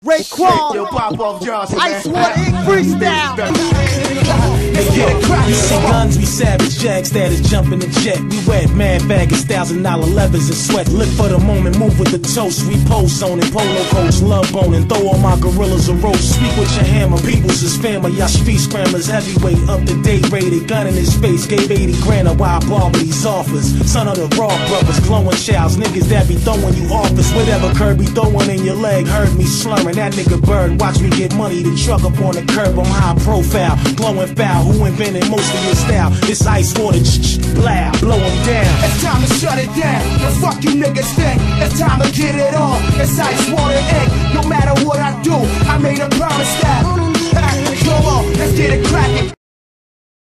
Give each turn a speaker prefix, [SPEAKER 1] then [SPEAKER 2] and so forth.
[SPEAKER 1] Raekwon,
[SPEAKER 2] yo, pop off Johnson,
[SPEAKER 1] Ice Water Inc. Freestyle.
[SPEAKER 3] You see guns, we savage jacks, that is jumping the jet. We wet, mad faggots, $1,000 levers and sweat. Look for the moment, move with the toast. We post on it, polo coats, love boning. Throw all my gorillas a roast. Speak with your hammer, people's is family. Y'all street scramblers, heavyweight, up to date rated. Gun in his face, gave 80 grand a wild barber these offers. Son of the Raw brothers, glowing childs, niggas that be throwing you office. Whatever Kirby throwing in your leg, heard me slurring. That nigga Bird, watch me get money. The truck up on the curb, I'm high profile, glowing foul. Who invented most of your style? It's Ice Water, blah, blow them down.
[SPEAKER 4] It's time to shut it down. The fuck you niggas think? It's time to get it on. It's Ice Water Inc. No matter what I do, I made a promise that. Come on, let's get it cracking.